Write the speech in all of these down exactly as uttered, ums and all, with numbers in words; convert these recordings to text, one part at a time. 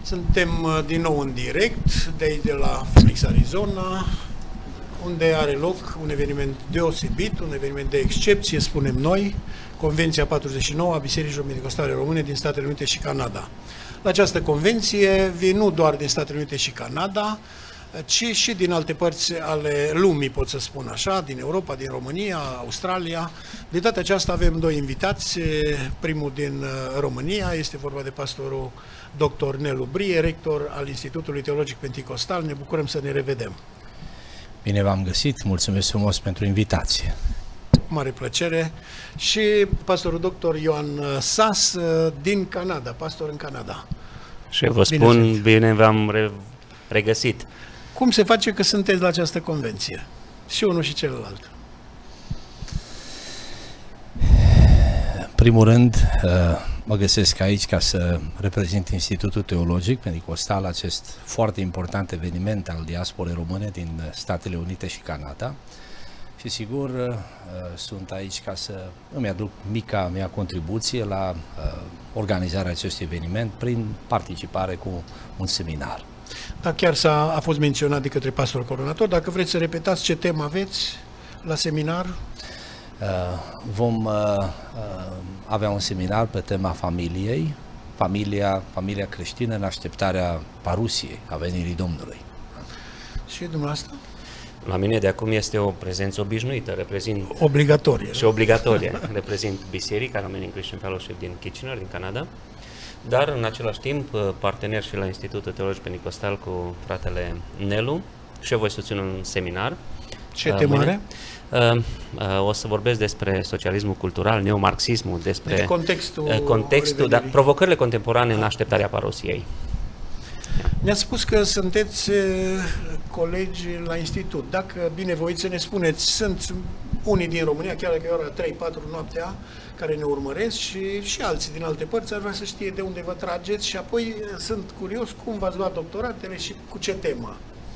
Suntem din nou în direct de aici de la Phoenix, Arizona, unde are loc un eveniment deosebit, un eveniment de excepție, spunem noi, Convenția patruzeci și nouă a Bisericii Pentecostale Române din Statele Unite și Canada. La această convenție vin nu doar din Statele Unite și Canada, ci și din alte părți ale lumii, pot să spun așa, din Europa, din România, Australia. De data aceasta avem doi invitați, primul din România, este vorba de pastorul doctor Nelu Brie, rector al Institutului Teologic Pentecostal. Ne bucurăm să ne revedem. Bine v-am găsit, mulțumesc frumos pentru invitație. Mare plăcere. Și pastorul doctor Ioan Sas din Canada, pastor în Canada. Și vă spun, bine, bine v-am re regăsit. Cum se face că sunteți la această convenție? Și unul și celălalt. În primul rând, mă găsesc aici ca să reprezint Institutul Teologic Pentecostal, acest foarte important eveniment al diasporei române din Statele Unite și Canada. Și sigur, sunt aici ca să îmi aduc mica mea contribuție la organizarea acestui eveniment prin participare cu un seminar. Da, chiar s-a, a fost menționat de către pastorul coordonator. Dacă vreți să repetați ce temă aveți la seminar? Uh, vom uh, uh, avea un seminar pe tema familiei, familia, familia creștină în așteptarea parusiei, a venirii Domnului. Și dumneavoastră? La mine de acum este o prezență obișnuită, reprezint... Obligatorie. Și obligatorie. Reprezint Biserica Romanian Christian Fellowship din Kitchener, din Canada, dar în același timp partener și la Institutul Teologic Pentecostal cu fratele Nelu și eu voi susține un seminar. Ce temă are? O să vorbesc despre socialismul cultural, neomarxismul, despre de contextul, contextul da, provocările contemporane în așteptarea parosiei. Ne-a spus că sunteți colegi la institut. Dacă binevoiți să ne spuneți, sunt unii din România, chiar dacă e ora trei patru noaptea, care ne urmăresc și, și alții din alte părți, ar vrea să știe de unde vă trageți și apoi sunt curios cum v-ați luat doctoratele și cu ce temă.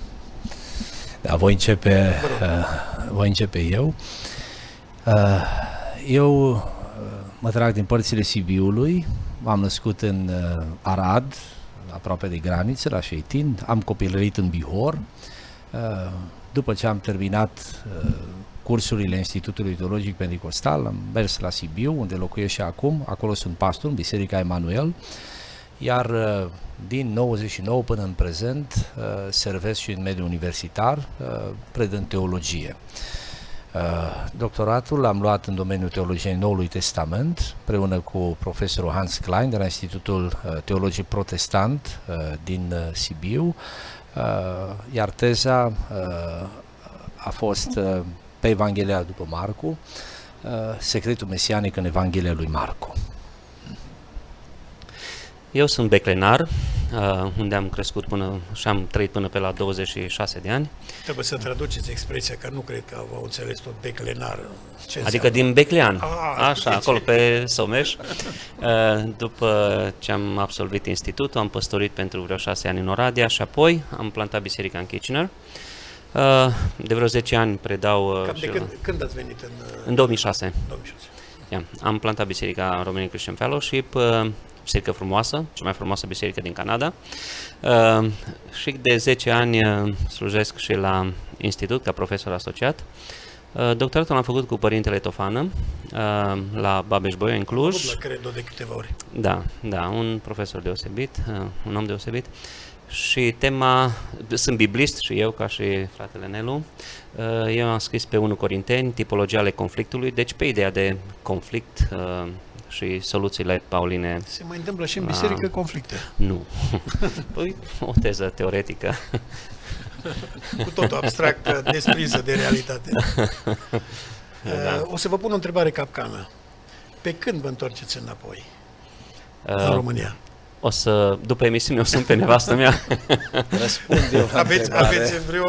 Da, voi începe, uh, voi începe eu. Uh, eu uh, mă trag din părțile Sibiului, m-am născut în uh, Arad, aproape de graniță, la Șeitin, am copilărit în Bihor. Uh, după ce am terminat uh, cursurile Institutului Teologic Pentecostal, am mers la Sibiu, unde locuiesc și acum, acolo sunt pastor în Biserica Emanuel, iar uh, din nouăzeci și nouă până în prezent uh, servesc și în mediul universitar, uh, predând teologie. Uh, doctoratul l-am luat în domeniul teologiei Noului Testament, împreună cu profesorul Hans Klein de la Institutul uh, Teologic Protestant uh, din uh, Sibiu, uh, iar teza uh, a fost uh, pe Evanghelia după Marcu, uh, secretul mesianic în Evanghelia lui Marcu. Eu sunt beclenar, uh, unde am crescut până și am trăit până pe la douăzeci și șase de ani. Trebuie să traduceți expresia, că nu cred că au înțeles tot beclenar. Ce adică înseamnă? Din Beclean, A, așa, deci... acolo pe Someș. Uh, după ce am absolvit institutul, am păstorit pentru vreo șase ani în Oradea și apoi am plantat biserica în Kitchener. Uh, de vreo zece ani predau... Uh, Cam de când, când ați venit în... În două mii șase. două mii șase. Yeah. Am plantat biserica Romanian Christian Fellowship, uh, biserică frumoasă, cea mai frumoasă biserică din Canada. Uh, și de zece ani uh, slujesc și la institut ca profesor asociat. Uh, doctoratul l-am făcut cu părintele Tofană uh, la Babeș-Bolyai, în Cluj. La Credo de câteva ori. Da, da, un profesor deosebit, uh, un om deosebit. Și tema, sunt biblist și eu, ca și fratele Nelu, uh, eu am scris pe unu Corinteni, tipologia ale conflictului, deci pe ideea de conflict uh, și soluțiile pauline. Se mai întâmplă și în biserică conflicte? Nu. Păi, o teză teoretică. Cu totul abstractă, desprinză de realitate. Da. O să vă pun o întrebare capcană. Pe când vă întoarceți înapoi uh, în România? O să, după emisiune, o sunt pe nevastă mea. Răspund eu la aveți, aveți vreo...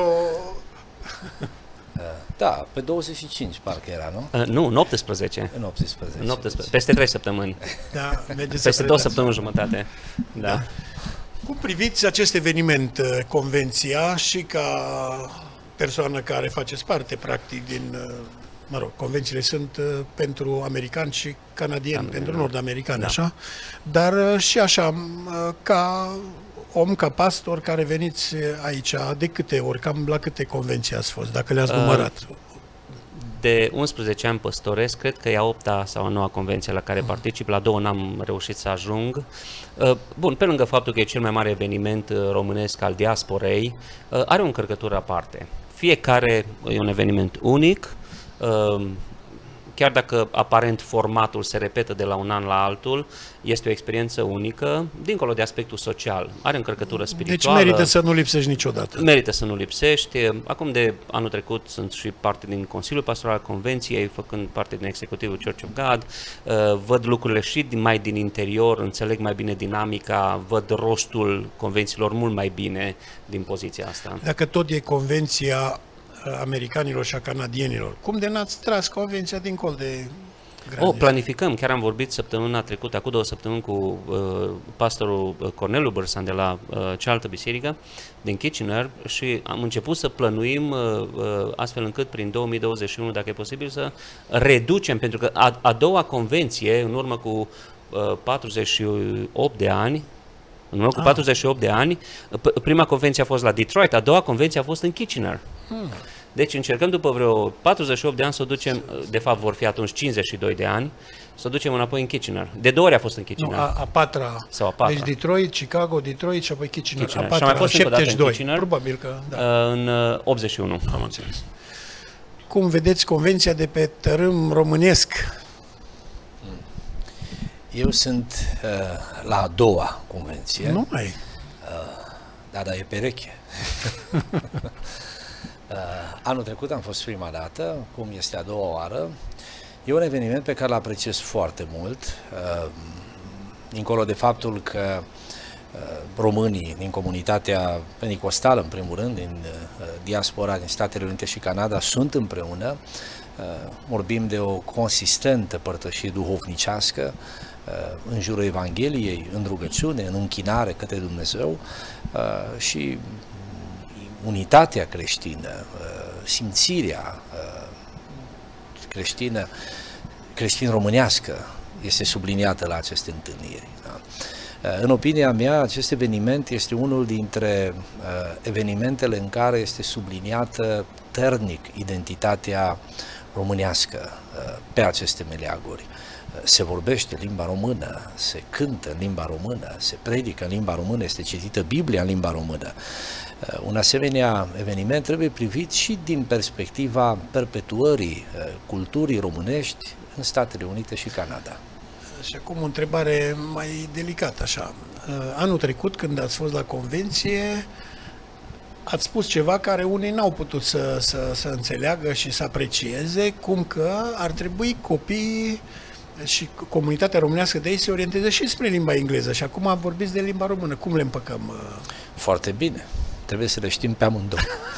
Da, pe douăzeci și cinci parcă era, nu? Uh, nu, în optsprezece. În optsprezece. În optsprezece. Peste trei săptămâni. Da, peste două săptămâni jumătate. Da. Da. Cum priviți acest eveniment, convenția, și ca persoană care faceți parte, practic, din... Mă rog, convențiile sunt uh, pentru americani și canadieni, pentru nord-americani, da. Așa, dar uh, și așa, uh, ca om, ca pastor, care veniți aici, de câte ori, cam la câte convenții ați fost, dacă le-ați numărat? De unsprezece ani păstoresc, cred că e a opta sau a noua convenție la care particip, la două n-am reușit să ajung. Bun, pe lângă faptul că e cel mai mare eveniment românesc al diasporei, are o încărcătură aparte. Fiecare e un eveniment unic, chiar dacă aparent formatul se repetă de la un an la altul, este o experiență unică, dincolo de aspectul social. Are încărcătură spirituală. Deci merită să nu lipsești niciodată. Merită să nu lipsești. Acum de anul trecut sunt și parte din Consiliul Pastoral al Convenției, făcând parte din executivul Church of God. Văd lucrurile și mai din interior, înțeleg mai bine dinamica, văd rostul convențiilor mult mai bine din poziția asta. Dacă tot e convenția americanilor și a canadienilor, cum de n-ați tras convenția dincolo de granițe? O, planificăm, chiar am vorbit săptămâna trecută, acum două săptămâni, cu uh, pastorul Corneliu Bărsan de la uh, cealaltă biserică din Kitchener și am început să plănuim uh, uh, astfel încât prin două mii douăzeci și unu, dacă e posibil, să reducem, pentru că a, a doua convenție, în urmă cu uh, patruzeci și opt de ani, în urmă cu ah. patruzeci și opt de ani, prima convenție a fost la Detroit, a doua convenție a fost în Kitchener. Hmm. Deci încercăm după vreo patruzeci și opt de ani să o ducem, de fapt vor fi atunci cincizeci și doi de ani, să o ducem înapoi în Kitchener. De două ori a fost în Kitchener. Nu, a, a patra. Sau a patra. Deci Detroit, Chicago, Detroit și apoi Kitchener. Kitchener. A patra, și a mai fost șaptezeci și doi. în Kitchener, probabil că da. În optzeci și unu. Am înțeles. Cum vedeți convenția de pe tărâm românesc? Eu sunt uh, la a doua convenție. Nu mai. Uh, da, da, e pereche. Uh, anul trecut am fost prima dată, cum este a doua oară. E un eveniment pe care îl apreciez foarte mult, uh, dincolo de faptul că uh, românii din comunitatea pentecostală, în primul rând, din uh, diaspora din Statele Unite și Canada, sunt împreună. Uh, vorbim de o consistentă părtășie duhovnicească uh, în jurul Evangheliei, în rugăciune, în închinare către Dumnezeu uh, și unitatea creștină, simțirea creștină, creștin-românească este subliniată la aceste întâlniri. Da? În opinia mea, acest eveniment este unul dintre evenimentele în care este subliniată ternic identitatea românească pe aceste meleaguri. Se vorbește limba română, se cântă în limba română, se predică în limba română, este citită Biblia în limba română. Un asemenea eveniment trebuie privit și din perspectiva perpetuării culturii românești în Statele Unite și Canada. Și acum o întrebare mai delicată așa. Anul trecut, când ați fost la convenție, ați spus ceva care unii n-au putut să, să, să înțeleagă și să aprecieze, cum că ar trebui copiii și comunitatea românească de aici se orienteze și spre limba engleză. Și acum vorbiți de limba română. Cum le împăcăm? Foarte bine. Trebuie să le știm pe amândouă.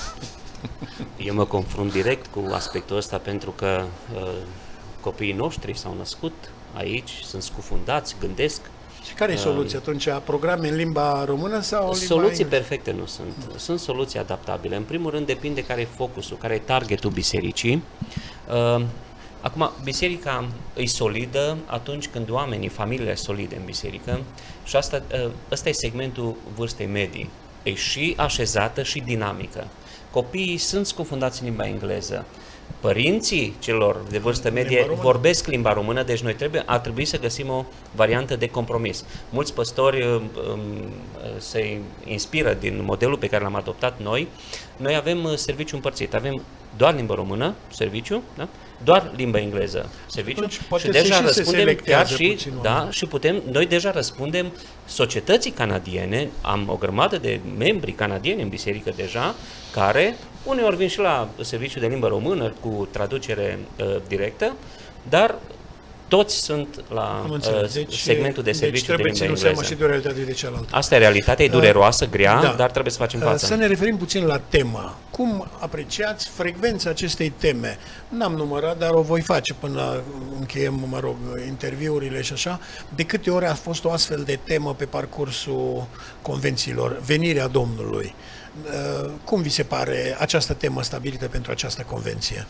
Eu mă confrunt direct cu aspectul ăsta pentru că uh, copiii noștri s-au născut aici, sunt scufundați, gândesc. Și care e soluția atunci? Programe în limba română sau limba Soluții engleză? perfecte nu sunt. Sunt soluții adaptabile. În primul rând depinde care e focusul, care e targetul bisericii. Uh, Acum, biserica e solidă atunci când oamenii, familiile solide în biserică și asta, ăsta e segmentul vârstei medii. E și așezată și dinamică. Copiii sunt scufundați în limba engleză. Părinții celor de vârstă medie limba vorbesc limba română, deci noi trebuie, ar trebui să găsim o variantă de compromis. Mulți păstori um, se inspiră din modelul pe care l-am adoptat noi. Noi avem serviciu împărțit, avem doar limba română, serviciu, da? Doar limba engleză, serviciu, și deja și răspundem chiar și, da, și putem, noi deja răspundem societății canadiene, am o grămadă de membri canadieni în biserică deja, care uneori vin și la serviciu de limbă română cu traducere uh, directă, dar toți sunt la uh, deci, segmentul de serviciu deci de limba engleză. Și de o realitate de cealaltă. Asta e realitatea, e dureroasă, grea, da. Dar trebuie să facem față. Să ne referim puțin la temă. Cum apreciați frecvența acestei teme? N-am numărat, dar o voi face până încheiem, mă rog, interviurile și așa. De câte ori a fost o astfel de temă pe parcursul convențiilor? Venirea Domnului. Cum vi se pare această temă stabilită pentru această convenție?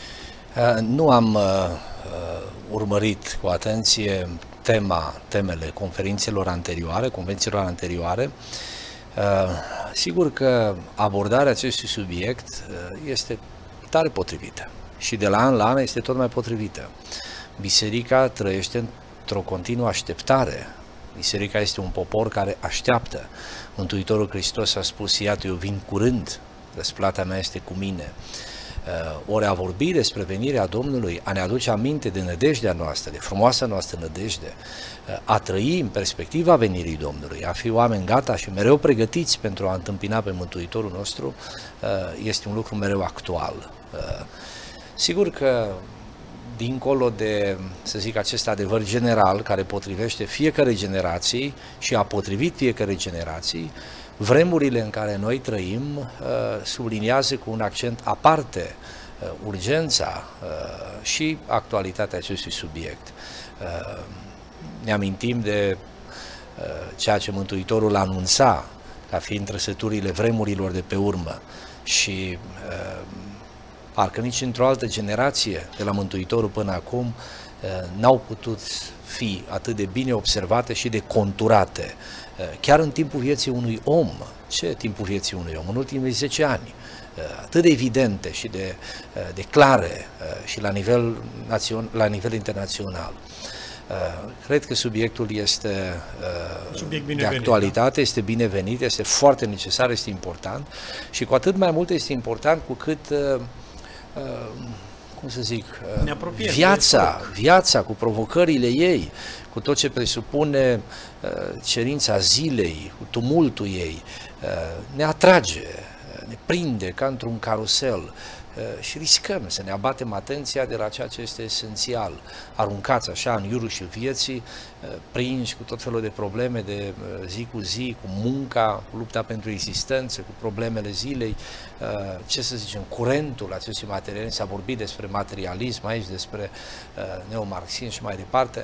Nu am uh, urmărit cu atenție tema, temele conferințelor anterioare, convențiilor anterioare. Sigur că abordarea acestui subiect este tare potrivită și de la an la an este tot mai potrivită. Biserica trăiește într-o continuă așteptare. Biserica este un popor care așteaptă. Mântuitorul Hristos a spus: iată, eu vin curând, răsplata mea este cu mine. Ori a vorbi despre venirea Domnului, a ne aduce aminte de nădejdea noastră, de frumoasa noastră nădejde, a trăi în perspectiva venirii Domnului, a fi oameni gata și mereu pregătiți pentru a întâmpina pe Mântuitorul nostru, este un lucru mereu actual. Sigur că dincolo de, să zic, acest adevăr general care potrivește fiecare generații și a potrivit fiecare generații, vremurile în care noi trăim subliniază cu un accent aparte urgența și actualitatea acestui subiect. Ne amintim de ceea ce Mântuitorul anunța ca fiind trăsăturile vremurilor de pe urmă și parcă nici într-o altă generație de la Mântuitorul până acum n-au putut fi atât de bine observate și de conturate. Chiar în timpul vieții unui om. Ce timpul vieții unui om? În ultimii zece ani. Atât de evidente și de, de clare și la nivel, națion, la nivel internațional. Cred că subiectul este Subiect de actualitate, da? Este binevenit, este foarte necesar, este important și cu atât mai mult este important cu cât, cum să zic, viața, viața cu provocările ei, cu tot ce presupune cerința zilei, cu tumultul ei, ne atrage, ne prinde ca într-un carusel și riscăm să ne abatem atenția de la ceea ce este esențial, aruncați așa în iurușul vieții, prinși cu tot felul de probleme de zi cu zi, cu munca, cu lupta pentru existență, cu problemele zilei, ce să zicem, curentul acestui materialism, s-a vorbit despre materialism aici, despre neomarxism și mai departe.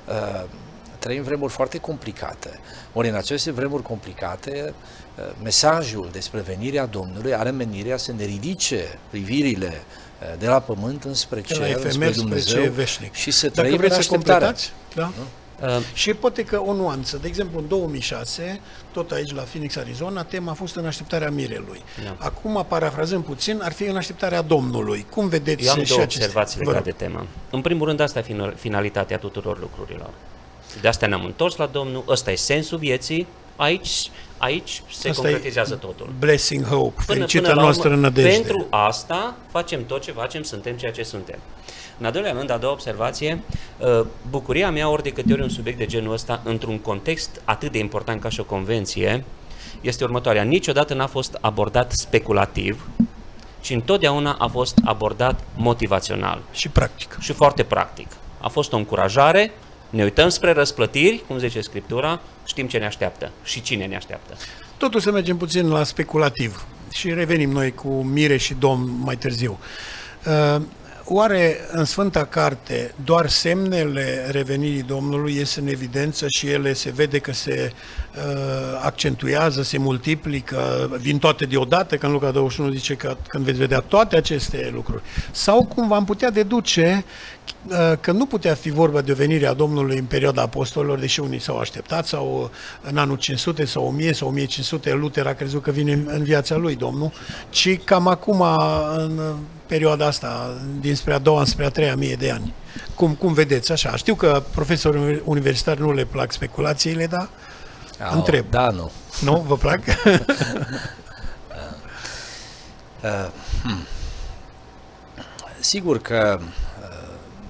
Trăim vremuri foarte complicate, ori în aceste vremuri complicate, mesajul despre venirea Domnului are menirea să ne ridice privirile de la pământ înspre cer, înspre Dumnezeu și să trăim în așteptarea. Da? Uh. Și poate că o nuanță, de exemplu în două mii șase, tot aici la Phoenix, Arizona, tema a fost în așteptarea mirelui. Da. Acum, parafrazăm puțin, ar fi în așteptarea Domnului. Cum vedeți? Eu am două aceste... observații legate de temă. În primul rând, asta e finalitatea tuturor lucrurilor. De asta ne-am întors la Domnul, ăsta e sensul vieții, aici, aici se asta concretizează totul. Blessing, hope, fericirea noastră în nădejde. Pentru asta facem tot ce facem, suntem ceea ce suntem. În al doilea rând, a doua observație, bucuria mea ori de câte ori un subiect de genul ăsta, într-un context atât de important ca și o convenție, este următoarea. Niciodată n-a fost abordat speculativ, ci întotdeauna a fost abordat motivațional. Și practic. Și foarte practic. A fost o încurajare, ne uităm spre răsplătiri, cum zice Scriptura, știm ce ne așteaptă și cine ne așteaptă. Totul să mergem puțin la speculativ și revenim noi cu Mire și Domn mai târziu. Uh, Oare în Sfânta Carte doar semnele revenirii Domnului ies în evidență și ele se vede că se uh, accentuează, se multiplică, vin toate deodată, că în Luca douăzeci și unu zice că când veți vedea toate aceste lucruri? Sau cumva am putea deduce uh, că nu putea fi vorba de o venire a Domnului în perioada apostolilor, deși unii s-au așteptat, sau în anul cinci sute sau o mie sau o mie cinci sute Luther a crezut că vine în viața lui Domnul, ci cam acum în perioada asta, dinspre a doua înspre a treia mie de ani. Cum, cum vedeți așa? Știu că profesorii universitari nu le plac speculațiile, dar Au, întreb. Da, nu. Nu? Vă plac? uh, hmm. Sigur că uh,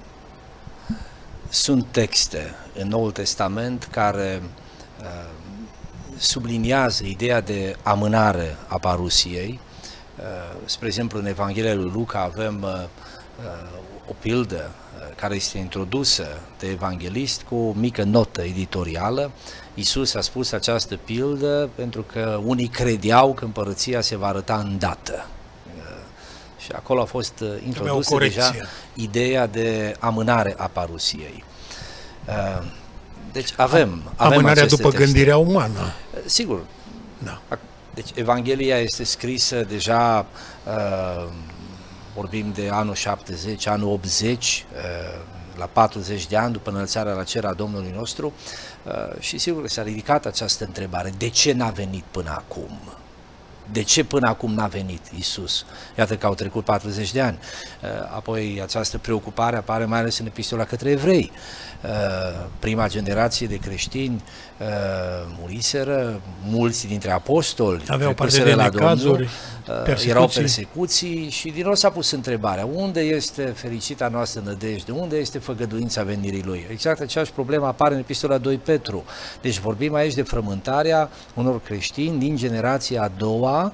sunt texte în Noul Testament care uh, subliniază ideea de amânare a parusiei. Spre exemplu, în Evanghelia lui Luca avem uh, o pildă uh, care este introdusă de evanghelist cu o mică notă editorială. Iisus a spus această pildă pentru că unii credeau că împărăția se va arăta îndată. Uh, și acolo a fost uh, introdusă deja ideea de amânare a parusiei. Uh, deci avem, avem amânarea după texte. Gândirea umană. Uh, sigur. Da. Deci Evanghelia este scrisă deja, uh, vorbim de anul șaptezeci, anul optzeci, uh, la patruzeci de ani după înălțarea la cer a Domnului nostru, și sigur că s-a ridicat această întrebare: de ce n-a venit până acum? De ce până acum n-a venit Iisus? Iată că au trecut patruzeci de ani. Apoi această preocupare apare mai ales în epistola către evrei. Prima generație de creștini muriseră, mulți dintre apostoli aveau parte de necazuri, erau persecuții și din nou s-a pus întrebarea: unde este fericita noastră nădejde? Unde este făgăduința venirii Lui? Exact aceeași problemă apare în epistola doi Petru. Deci vorbim aici de frământarea unor creștini din generația a doua,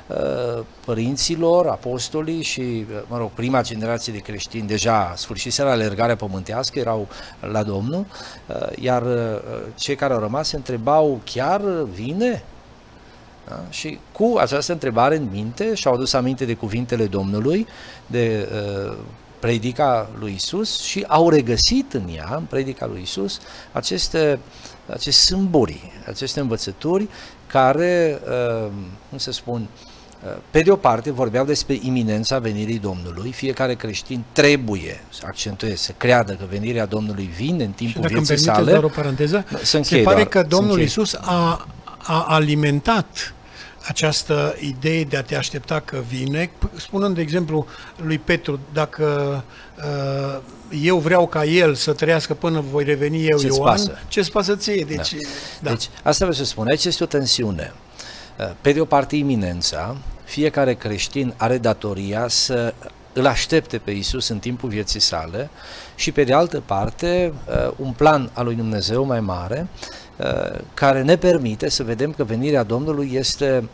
părinților, apostolii și, mă rog, prima generație de creștini deja sfârșiseră alergarea pământească, erau la Domnul, iar cei care au rămas se întrebau: chiar vine? Da? Și cu această întrebare în minte și-au adus aminte de cuvintele Domnului, de uh, predica lui Isus, și au regăsit în ea, în predica lui Isus, aceste, aceste sâmburi, aceste învățături care, uh, cum să spun, pe de o parte vorbeau despre iminența venirii Domnului. Fiecare creștin trebuie, să accentuez, să creadă că venirea Domnului vine în timpul și dacă vieții îmi sale. Doar o paranteză, se pare doar, că Domnul Iisus închei. a, a alimentat această idee de a te aștepta că vine, spunând, de exemplu, lui Petru: dacă uh, eu vreau ca el să trăiască până voi reveni eu, Ce-ți Ioan, pasă? ce-ți pasă ție? Deci, da. Da. Deci asta vreau să spun, aici este o tensiune. Pe de o parte iminența, fiecare creștin are datoria să îl aștepte pe Iisus în timpul vieții sale, și pe de altă parte un plan al lui Dumnezeu mai mare, care ne permite să vedem că venirea Domnului este,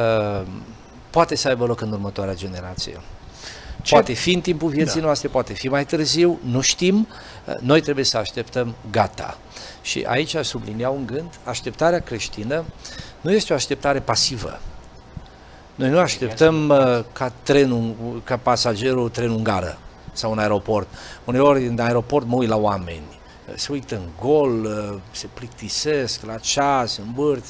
poate să aibă loc în următoarea generație. Ce? Poate fi în timpul vieții da. noastre, poate fi mai târziu, nu știm, noi trebuie să așteptăm gata. Și aici aș sublinia un gând: așteptarea creștină nu este o așteptare pasivă. Noi nu așteptăm uh, ca, trenul, ca pasagerul trenul în gară sau în aeroport. Uneori în aeroport mă uit la oameni, se uită în gol, uh, se plictisesc la ceas, învârt,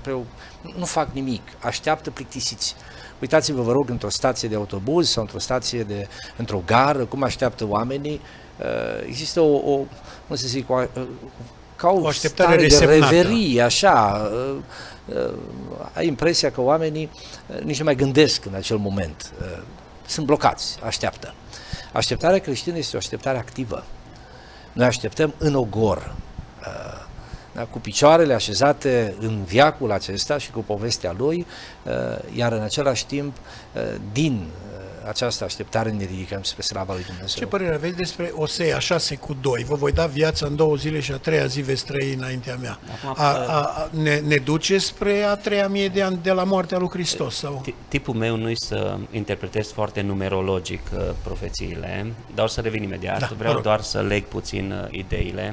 nu fac nimic, așteaptă plictisiți. Uitați-vă, vă rog, într-o stație de autobuz sau într-o stație de, într-o gară, cum așteaptă oamenii. Uh, există o, o, cum să zic, o, ca o, o stare de reverie, așa. Uh, uh, ai impresia că oamenii uh, nici nu mai gândesc în acel moment. Uh, sunt blocați, așteaptă. Așteptarea creștină este o așteptare activă. Noi așteptăm în ogor, uh, da, cu picioarele așezate în veacul acesta și cu povestea lui, uh, iar în același timp, uh, din uh, această așteptare ne ridicăm spre slava lui Dumnezeu. Ce părere aveți despre Osea șase cu doi? Vă voi da viața în două zile și a treia zi veți trăi înaintea mea. Acum, a, a, ne, ne duce spre a treia mie de ani de la moartea lui Hristos? Sau? Tipul meu nu-i să interpretez foarte numerologic uh, profețiile, dar o să revin imediat. Da, Vreau doar să leg puțin uh, ideile.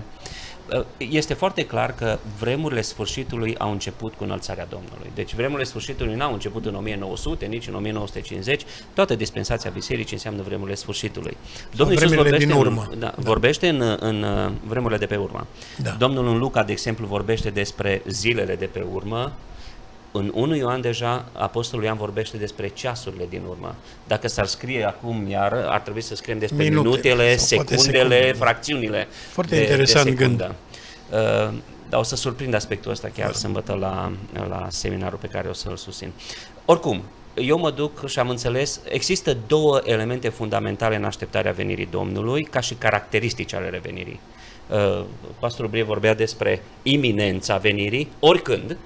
Este foarte clar că vremurile sfârșitului au început cu înălțarea Domnului. Deci vremurile sfârșitului n-au început în o mie nouă sute, nici în o mie nouă sute cincizeci. Toată dispensația bisericii înseamnă vremurile sfârșitului. Domnul Iisus vorbește, din urmă. În, da, da. vorbește în, în vremurile de pe urmă. Da. Domnul în Luca, de exemplu, vorbește despre zilele de pe urmă. În întâi Ioan deja, Apostolul Ioan vorbește despre ceasurile din urmă. Dacă s-ar scrie acum iar, ar trebui să scriem despre Minute, minutele, secundele, secunde, fracțiunile. Foarte de, interesant de gând. Uh, dar o să surprind aspectul ăsta chiar Fără. sâmbătă la, la seminarul pe care o să-l susțin. Oricum, eu mă duc și am înțeles, există două elemente fundamentale în așteptarea venirii Domnului, ca și caracteristici ale revenirii. Uh, Pastorul Brie vorbea despre iminența venirii, oricând,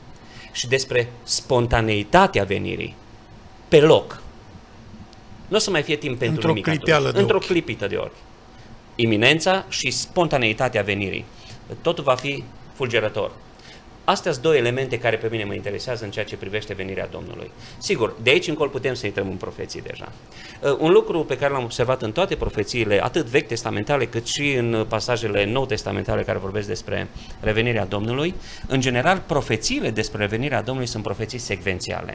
și despre spontaneitatea venirii, pe loc. Nu o să mai fie timp pentru Într-o nimic clipeală de Într-o ochi. clipită de ochi. Iminența și spontaneitatea venirii. Totul va fi fulgerător. Astea sunt două elemente care pe mine mă interesează în ceea ce privește venirea Domnului. Sigur, de aici încolo putem să intrăm în profeții deja. Uh, un lucru pe care l-am observat în toate profețiile, atât vechi testamentale, cât și în pasajele nou testamentale care vorbesc despre revenirea Domnului, în general, profețiile despre revenirea Domnului sunt profeții secvențiale.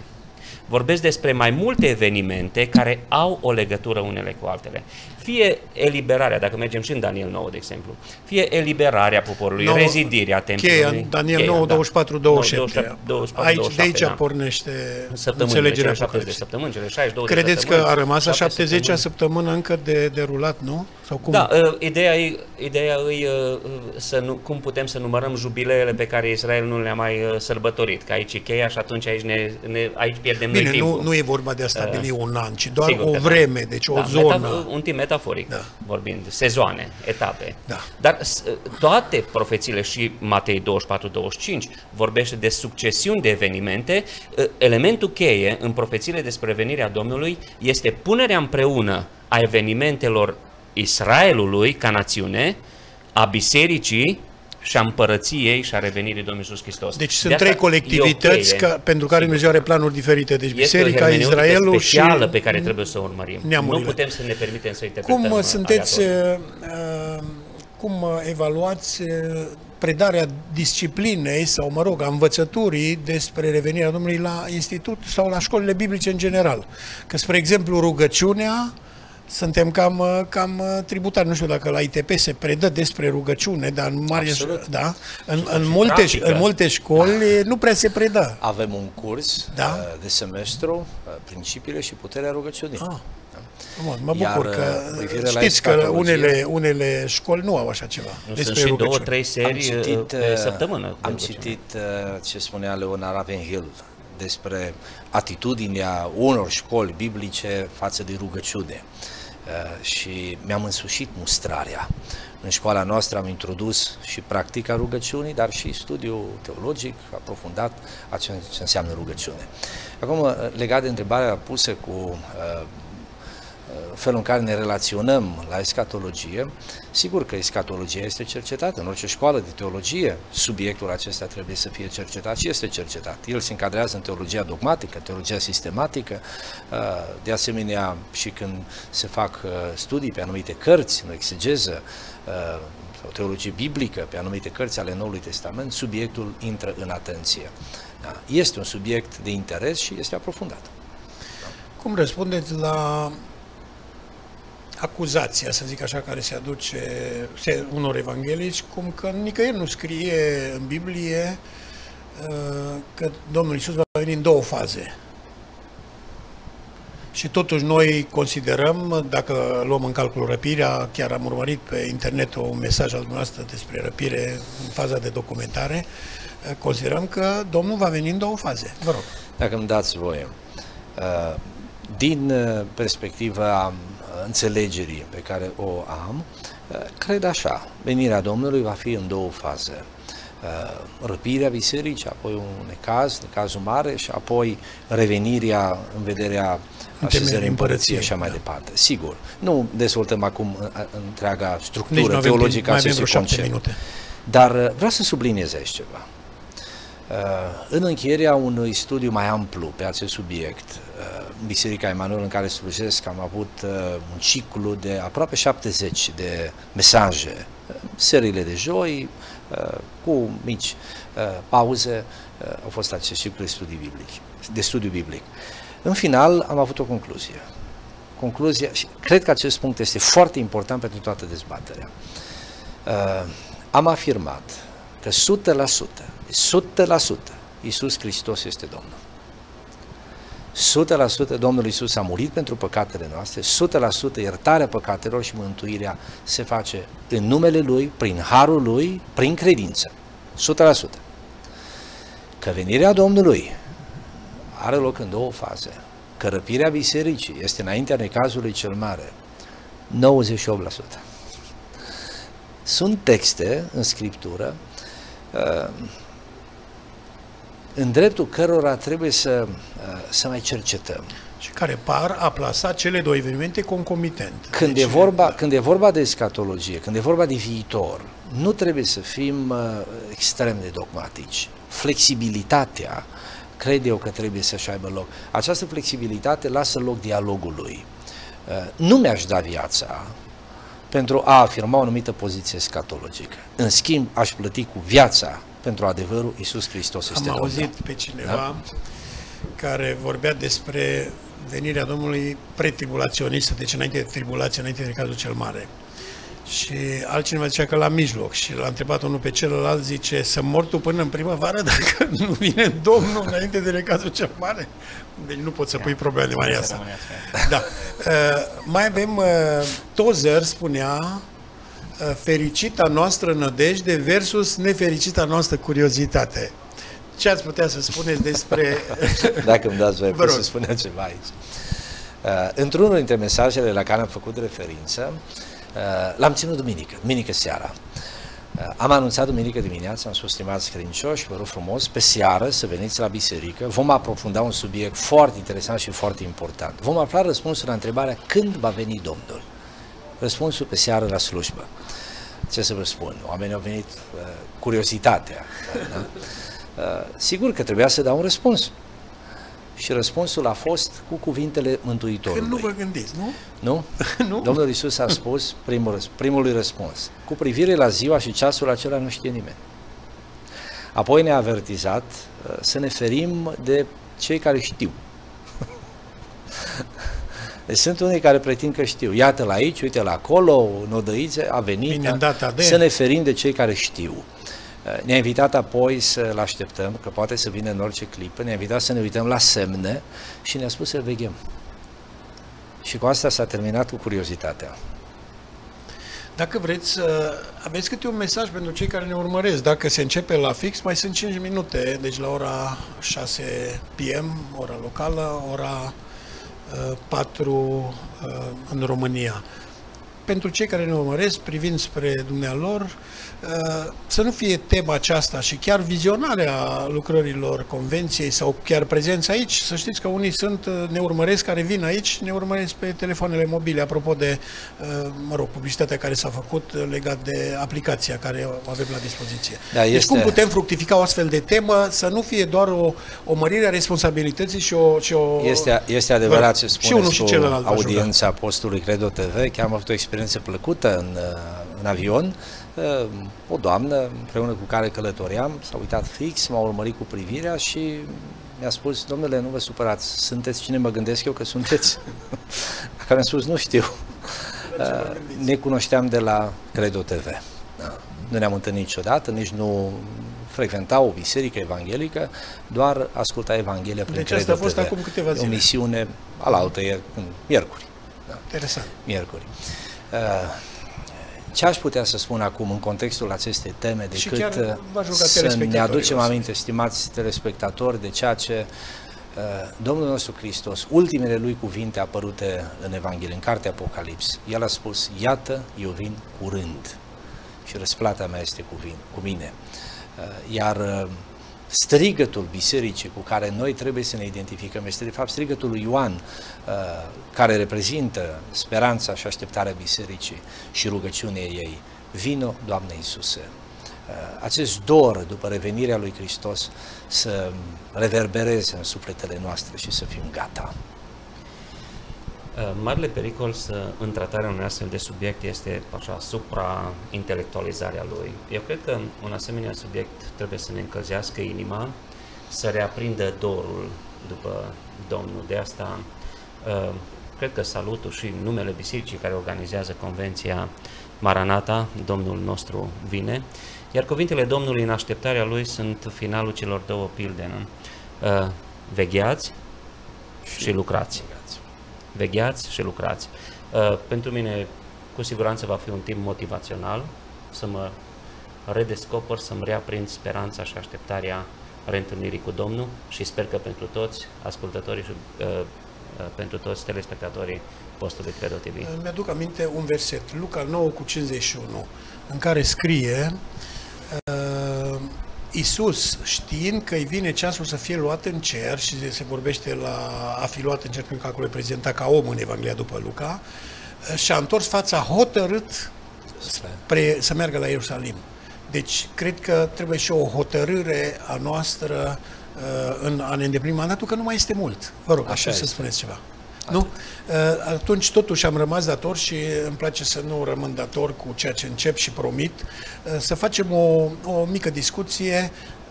Vorbesc despre mai multe evenimente care au o legătură unele cu altele. Fie eliberarea, dacă mergem și în Daniel nouă, de exemplu, fie eliberarea poporului, nouă, rezidirea templului. Cheia, Daniel nouă, douăzeci și patru, douăzeci și șapte. Aici, de aici da. pornește înțelegerea șaptezeci de săptămâni, cele șaizeci și două de Credeți săptămâni, că a rămas a șaptezecea săptămâni. săptămână încă de derulat, nu? Sau cum? Da, uh, ideea e, ideea e uh, să nu, cum putem să numărăm jubileele pe care Israel nu le-a mai uh, sărbătorit, că aici e cheia și atunci aici, ne, ne, aici pierdem Bine, noi timpul. nu, nu e vorba de a stabili uh, un an, ci doar sigur o vreme, da. deci o da, zonă. Metaf- un timp metaforic, Da. vorbind, sezoane, etape. Da. Dar toate profețiile și Matei douăzeci și patru douăzeci și cinci vorbește de succesiuni de evenimente. Elementul cheie în profețiile despre venirea Domnului este punerea împreună a evenimentelor Israelului ca națiune, a bisericii și a împărăției și a revenirii Domnului Iisus Hristos. Deci de sunt trei colectivități ca, pentru care Dumnezeu are planuri diferite. Deci Biserica, Israelul și specială pe care trebuie să o urmărim. Neamurile. Nu putem să ne permitem să interpretăm. Cum sunteți, aleatoriu. uh, cum evaluați uh, predarea disciplinei sau, mă rog, a învățăturii despre revenirea Domnului la institut sau la școlile biblice în general? Că, spre exemplu, rugăciunea, suntem cam, cam tributari, nu știu dacă la I T P se predă despre rugăciune, dar în, mare, da, în, în, multe, în multe școli nu prea se predă. Avem un curs da? de semestru, principiile și puterea rugăciunii. Ah. Mă, mă bucur Iar, că știți că unele, unele școli nu au așa ceva. Nu sunt și două, trei serii citit, pe săptămână. Am citit ce spunea Leonard Ravenhill despre atitudinea unor școli biblice față de rugăciune. Uh, și mi-am însușit mustrarea. În școala noastră am introdus și practica rugăciunii, dar și studiul teologic aprofundat a ce, ce înseamnă rugăciune. Acum, legat de întrebarea pusă cu uh, felul în care ne relaționăm la escatologie, sigur că escatologia este cercetată. În orice școală de teologie, subiectul acesta trebuie să fie cercetat și este cercetat. El se încadrează în teologia dogmatică, teologia sistematică, de asemenea și când se fac studii pe anumite cărți, în exegeză, sau teologie biblică, pe anumite cărți ale Noului Testament, subiectul intră în atenție. Este un subiect de interes și este aprofundat. Cum răspundeți la acuzația, să zic așa, care se aduce se, unor evanghelici, cum că nicăieri nu scrie în Biblie uh, că Domnul Iisus va veni în două faze. Și totuși noi considerăm, dacă luăm în calcul răpirea, chiar am urmărit pe internet un mesaj al dumneavoastră despre răpire în faza de documentare, uh, considerăm că Domnul va veni în două faze. Vă rog. Dacă îmi dați voie, uh, din perspectiva înțelegerii pe care o am, cred așa, venirea Domnului va fi în două faze. Răpirea bisericii, apoi un necaz, necazul mare și apoi revenirea în vederea așezării împărăției și așa mai da. departe. Sigur, nu dezvoltăm acum întreaga structură teologică a acestui concept. Dar vreau să subliniez aici ceva. În încheierea unui studiu mai amplu pe acest subiect, Biserica Emanuel în care slujesc, am avut un ciclu de aproape șaptezeci de mesaje, seriile de joi, cu mici pauze, au fost acest ciclu de studiu biblic. De studiu biblic. În final am avut o concluzie. Concluzia, și cred că acest punct este foarte important pentru toată dezbaterea. Am afirmat că o sută la sută, o sută la sută Iisus Hristos este Domnul. o sută la sută Domnul Iisus a murit pentru păcatele noastre, o sută la sută iertarea păcatelor și mântuirea se face în numele Lui, prin harul Lui, prin credință. o sută la sută. Că venirea Domnului are loc în două faze, că răpirea bisericii este înaintea necazului cel mare, nouăzeci și opt la sută. Sunt texte în Scriptură în dreptul cărora trebuie să, să mai cercetăm. Și care par a plasa cele două evenimente concomitent. Când, deci, e vorba, da. când e vorba de escatologie, când e vorba de viitor, nu trebuie să fim uh, extrem de dogmatici. Flexibilitatea, cred eu că trebuie să-și aibă loc. Această flexibilitate lasă loc dialogului. Uh, nu mi-aș da viața pentru a afirma o anumită poziție escatologică. În schimb, aș plăti cu viața pentru adevărul Iisus Hristos este Domnul. Am auzit pe cineva, da? care vorbea despre venirea Domnului pretribulaționistă, deci înainte de tribulație, înainte de cazul cel mare. Și altcineva zicea că la mijloc și l-a întrebat unul pe celălalt, zice, să mor tu până în primăvară dacă nu vine Domnul înainte de recazul cel mare? Deci nu poți să pui probleme de mare asta. Da. Uh, mai avem, uh, Tozer spunea, uh, fericita noastră nădejde versus nefericita noastră curiozitate. Ce ați putea să spuneți despre... Dacă îmi dați voie, pot să spunem ceva aici. Uh, într-unul dintre mesajele la care am făcut referință, uh, l-am ținut duminică, duminică seara. Uh, am anunțat duminică dimineața, am spus, stimați credincioși, vă rog frumos, pe seară să veniți la biserică, vom aprofunda un subiect foarte interesant și foarte important. Vom afla răspunsul la întrebarea când va veni Domnul. Răspunsul pe seară la slujbă. Ce să vă spun? Oamenii au venit uh, curiozitatea. Da? Uh, sigur că trebuia să dau un răspuns. Și răspunsul a fost cu cuvintele Mântuitorului. Când nu vă gândiți, nu? Nu? Nu? Domnul Iisus a spus primul, primului răspuns. Cu privire la ziua și ceasul acela nu știe nimeni. Apoi ne-a avertizat uh, să ne ferim de cei care știu. Deci sunt unii care pretind că știu. Iată la aici, uite la acolo, în Odăițe, a venit de... să ne ferim de cei care știu. Ne-a invitat apoi să-l așteptăm, că poate să vină în orice clipă, ne-a invitat să ne uităm la semne și ne-a spus să veghem. Și cu asta s-a terminat cu curiozitatea. Dacă vreți, aveți câte un mesaj pentru cei care ne urmăresc. Dacă se începe la fix, mai sunt cinci minute, deci la ora șase p m, ora locală, ora patru în România. Pentru cei care ne urmăresc, privind spre dumnealor, să nu fie tema aceasta și chiar vizionarea lucrărilor convenției sau chiar prezența aici. Să știți că unii sunt, ne urmăresc, care vin aici, ne urmăresc pe telefoanele mobile, apropo de, mă rog, publicitatea care s-a făcut legat de aplicația care o avem la dispoziție. Da, deci este... cum putem fructifica o astfel de temă, să nu fie doar o, o mărire a responsabilității și o... Și o este, este adevărat ce spuneți și cu audiența postului Credo T V, chiar am avut o experiență plăcută în, în avion. O doamnă împreună cu care călătoream s-a uitat fix, m-a urmărit cu privirea și mi-a spus, domnule, nu vă supărați, sunteți cine mă gândesc eu că sunteți? La care am spus, nu știu. Ne cunoșteam de la Credo T V. Nu ne-am întâlnit niciodată, nici nu frecventa o biserică evanghelică, doar asculta Evanghelia prin deci Credo asta a fost T V. acum câteva zile. O misiune alaltă, miercuri. Da. Interesant. Miercuri. Ce aș putea să spun acum în contextul acestei teme decât să ne aducem aminte, stimați telespectatori, de ceea ce uh, Domnul nostru Hristos, ultimele lui cuvinte apărute în Evanghelie, în cartea Apocalips, El a spus, iată, eu vin curând și răsplata mea este cu, vin, cu mine. Uh, iar uh, strigătul bisericii cu care noi trebuie să ne identificăm este de fapt strigătul lui Ioan, care reprezintă speranța și așteptarea bisericii și rugăciunea ei. Vino, Doamne Iisuse! Acest dor după revenirea lui Hristos să reverbereze în sufletele noastre și să fim gata. Marele pericol să, în tratarea unui astfel de subiect este așa supra-intelectualizarea lui. Eu cred că un asemenea subiect trebuie să ne încălzească inima, să reaprindă dorul după Domnul. De asta cred că salutul și numele bisericii care organizează convenția Maranata, Domnul nostru vine, iar cuvintele Domnului în așteptarea lui sunt finalul celor două pilde. Nu? Vegheați și lucrați. Vegheați și lucrați. Uh, pentru mine, cu siguranță, va fi un timp motivațional, să mă redescoper, să-mi reaprind speranța și așteptarea reîntâlnirii cu Domnul și sper că pentru toți ascultătorii și uh, uh, pentru toți telespectatorii postului Credo T V. Mi-aduc aminte un verset, Luca nouă cu cincizeci și unu, în care scrie uh, Iisus, știind că îi vine ceasul să fie luat în cer, și se vorbește la a fi luat în cer pentru că acolo e prezentat ca om în Evanghelia după Luca, și-a întors fața hotărât spre, să meargă la Ierusalim. Deci, cred că trebuie și o hotărâre a noastră uh, în a ne îndeplini mandatul, că nu mai este mult. Vă rog, așa, așa să spuneți ceva. Nu? Uh, atunci, totuși, am rămas dator și îmi place să nu rămân dator cu ceea ce încep și promit, uh, să facem o, o mică discuție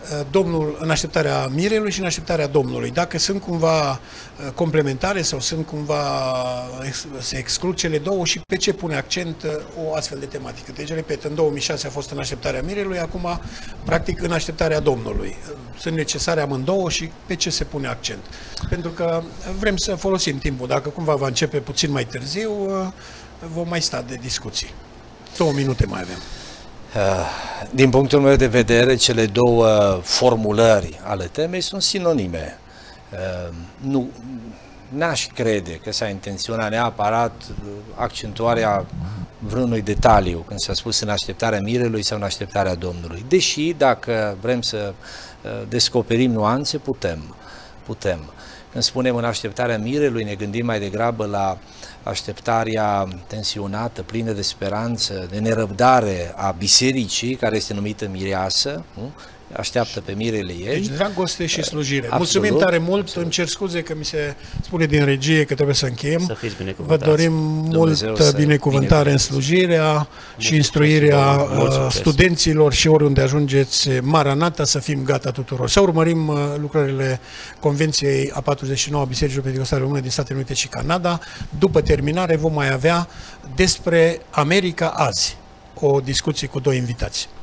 Domnul în așteptarea mirelui și în așteptarea Domnului. Dacă sunt cumva complementare sau sunt cumva, se exclud cele două și pe ce pune accent o astfel de tematică. Deci, repet, în două mii șase a fost în așteptarea mirelui, acum, practic, în așteptarea Domnului. Sunt necesare amândouă și pe ce se pune accent. Pentru că vrem să folosim timpul. Dacă cumva va începe puțin mai târziu, vom mai sta de discuții. Două minute mai avem. Din punctul meu de vedere, cele două formulări ale temei sunt sinonime. Nu, n-aș crede că s-a intenționat neapărat accentuarea vreunui detaliu când s-a spus în așteptarea mirelui sau în așteptarea Domnului. Deși, dacă vrem să descoperim nuanțe, putem. putem. Când spunem în așteptarea mirelui, ne gândim mai degrabă la așteptarea tensionată, plină de speranță, de nerăbdare a bisericii, care este numită mireasă, nu? Așteaptă pe mirele ei. Deci dragoste și slujire. Absolut, Mulțumim tare mult, absolut. Îmi cer scuze că mi se spune din regie că trebuie să încheiem. Să fiți Vă binecuvântați. dorim Dumnezeu multă să binecuvântare în slujirea și instruirea uh, studenților și oriunde ajungeți, Maranata, să fim gata tuturor. Să urmărim uh, lucrările Convenției a patruzeci și nouă a Bisericii Pentecostale Române din Statele Unite și Canada. După terminare vom mai avea despre America azi o discuție cu doi invitați.